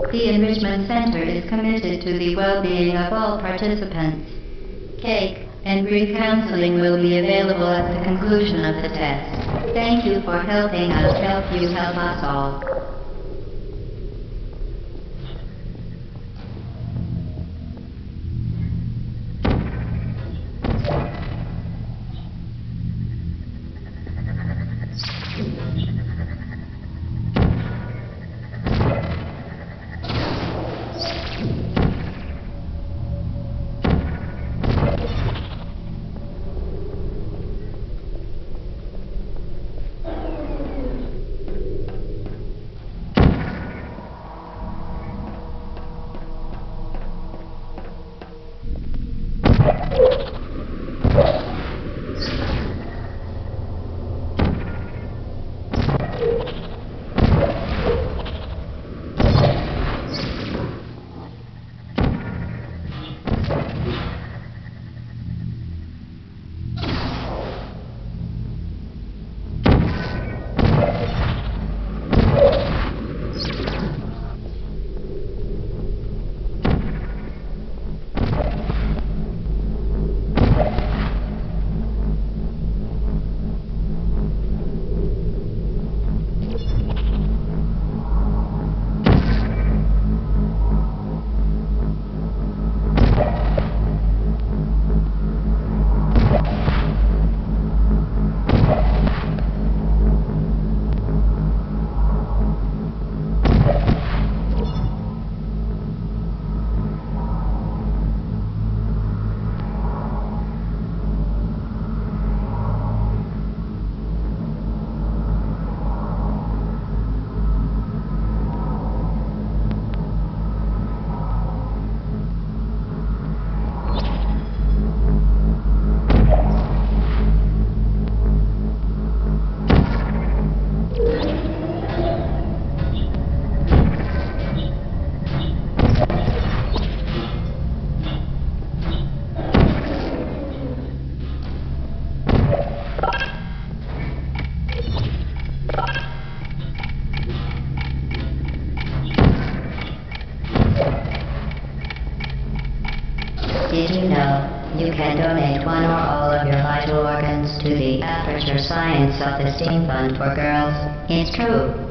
The Enrichment Center is committed to the well-being of all participants. Cake and brief counseling will be available at the conclusion of the test. Thank you for helping us help you help us all. Did you know you can donate one or all of your vital organs to the Aperture Science Self-Esteem Fund for Girls? It's true.